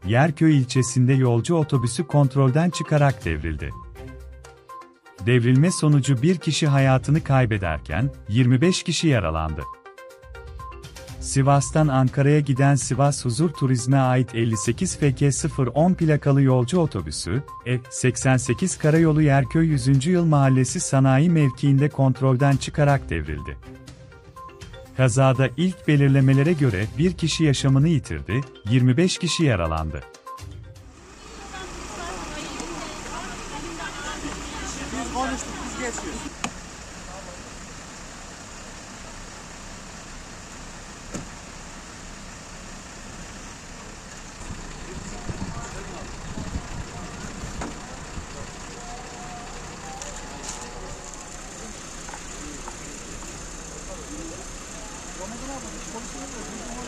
Yerköy ilçesinde yolcu otobüsü kontrolden çıkarak devrildi. Devrilme sonucu bir kişi hayatını kaybederken, 25 kişi yaralandı. Sivas'tan Ankara'ya giden Sivas Huzur Turizm'e ait 58 FK010 plakalı yolcu otobüsü, E88 Karayolu Yerköy 100. Yıl Mahallesi Sanayi mevkiinde kontrolden çıkarak devrildi. Kazada ilk belirlemelere göre bir kişi yaşamını yitirdi, 25 kişi yaralandı. Biz konuştuk, biz geçiyoruz. Ramazan abi, polisine